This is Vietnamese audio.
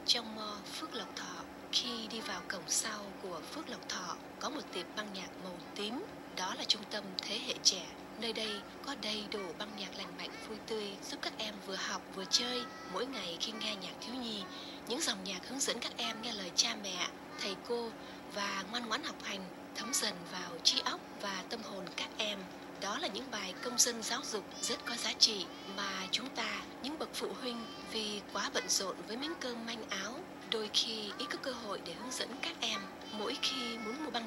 trong mall Phước Lộc Thọ. Khi đi vào cổng sau của Phước Lộc Thọ có một tiệm băng nhạc màu tím, đó là trung tâm thế hệ trẻ. Nơi đây có đầy đủ băng nhạc lành mạnh vui tươi, giúp các em vừa học vừa chơi. Mỗi ngày khi nghe nhạc thiếu nhi, những dòng nhạc hướng dẫn các em nghe lời cha mẹ, thầy cô và ngoan ngoãn học hành, thấm dần vào trí óc và tâm hồn các em. Đó là những bài công dân giáo dục rất có giá trị mà chúng ta, những bậc phụ huynh, vì quá bận rộn với miếng cơm manh áo, đôi khi ít có cơ hội để hướng dẫn các em. Mỗi khi muốn mua băng